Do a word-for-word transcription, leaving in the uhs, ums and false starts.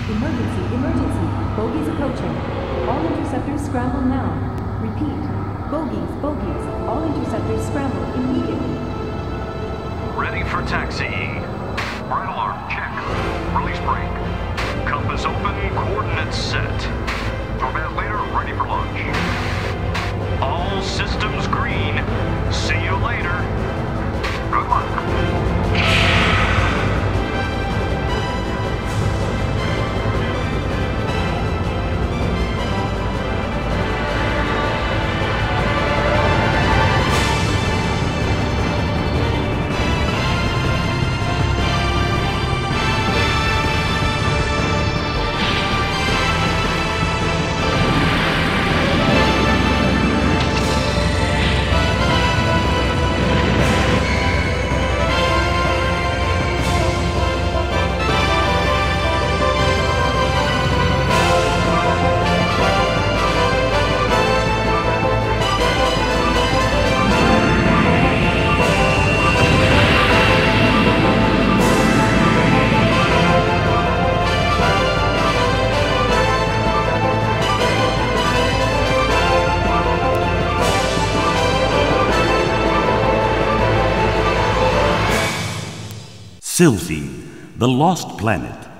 Emergency, emergency. Bogies approaching. All interceptors scramble now. Repeat. Bogies, bogies. All interceptors scramble immediately. Ready for taxiing. Right alarm, check. Release brake. Compass open, coordinates set. Format later, ready for launch. All systems green. See you later. Good luck. Sylphie, the Lost Planet.